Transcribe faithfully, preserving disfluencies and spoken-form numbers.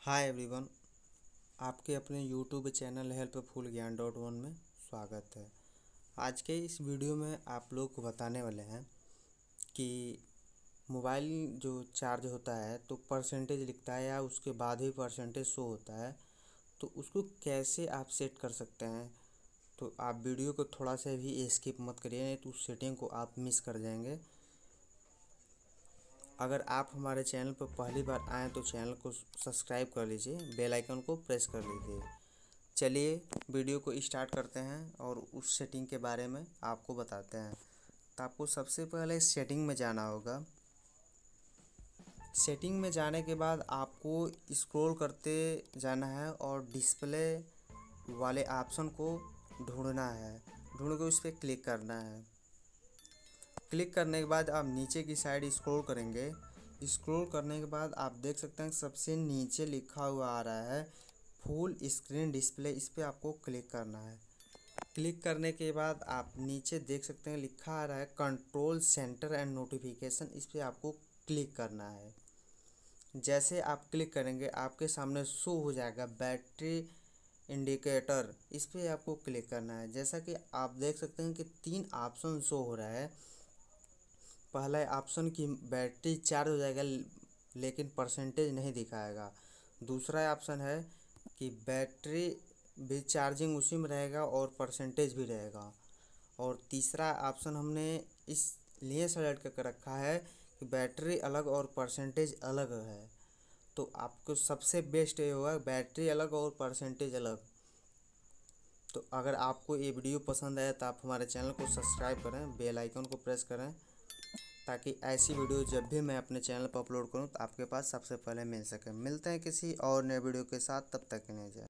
हाय everyone. आपके अपने YouTube channel helpful Gyan dot one में स्वागत है। आज के इस वीडियो में आप लोग को बताने वाले हैं कि मोबाइल जो चार्ज होता है तो परसेंटेज लिखता है या उसके बाद ही परसेंटेज शो होता है, तो उसको कैसे आप सेट कर सकते हैं। तो आप वीडियो को थोड़ा सा भी स्किप मत करिए, नहीं तो उस सेटिंग को आप मिस कर जाएंगे। अगर आप हमारे चैनल पर पहली बार आएँ तो चैनल को सब्सक्राइब कर लीजिए, बेल आइकन को प्रेस कर लीजिए। चलिए वीडियो को स्टार्ट करते हैं और उस सेटिंग के बारे में आपको बताते हैं। तो आपको सबसे पहले सेटिंग में जाना होगा। सेटिंग में जाने के बाद आपको स्क्रॉल करते जाना है और डिस्प्ले वाले ऑप्शन को ढूंढना है। ढूंढ के उस पर क्लिक करना है। क्लिक करने के बाद आप नीचे की साइड स्क्रॉल करेंगे। स्क्रॉल करने के बाद आप देख सकते हैं सबसे नीचे लिखा हुआ आ रहा है फुल स्क्रीन डिस्प्ले। इस पर आपको क्लिक करना है। क्लिक करने के बाद आप नीचे देख सकते हैं लिखा आ रहा है कंट्रोल सेंटर एंड नोटिफिकेशन। इस पर आपको क्लिक करना है। जैसे आप क्लिक करेंगे आपके सामने शो हो जाएगा बैटरी इंडिकेटर। इस पर आपको क्लिक करना है। जैसा कि आप देख सकते हैं कि तीन ऑप्शन शो हो रहा है। पहला ऑप्शन की बैटरी चार्ज हो जाएगा लेकिन परसेंटेज नहीं दिखाएगा। दूसरा ऑप्शन है कि बैटरी भी चार्जिंग उसी में रहेगा और परसेंटेज भी रहेगा। और तीसरा ऑप्शन हमने इस लिए सेलेक्ट करके रखा है कि बैटरी अलग और परसेंटेज अलग है। तो आपको सबसे बेस्ट ये होगा बैटरी अलग और परसेंटेज अलग। तो अगर आपको ये वीडियो पसंद आए तो आप हमारे चैनल को सब्सक्राइब करें, बेल आइकन को प्रेस करें, ताकि ऐसी वीडियो जब भी मैं अपने चैनल पर अपलोड करूं तो आपके पास सबसे पहले मिल सके। मिलते हैं किसी और नए वीडियो के साथ, तब तक के लिए जय।